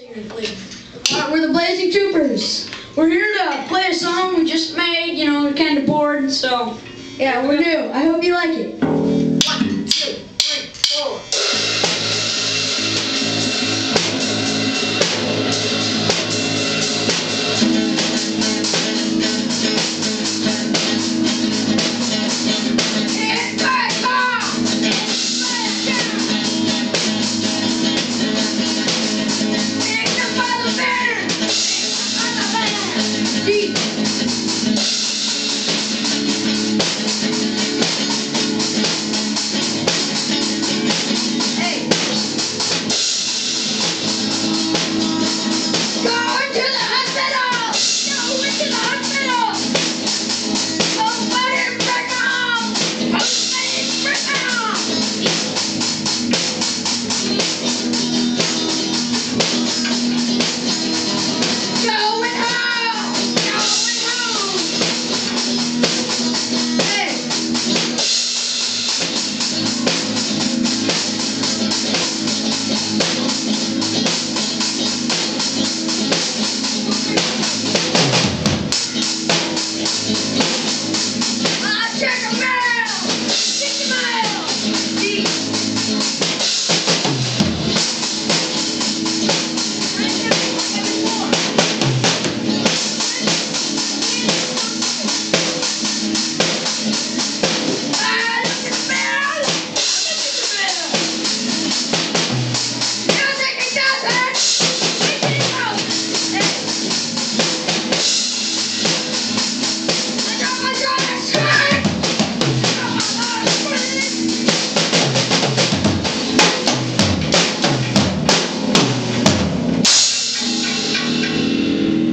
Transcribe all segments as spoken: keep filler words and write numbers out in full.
Uh, we're the Blazing Troopers. We're here to play a song we just made, you know, we're kind of bored, so yeah, we're new. I hope you like it. One, two, three, four.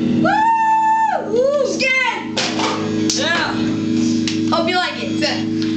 Hope you like it.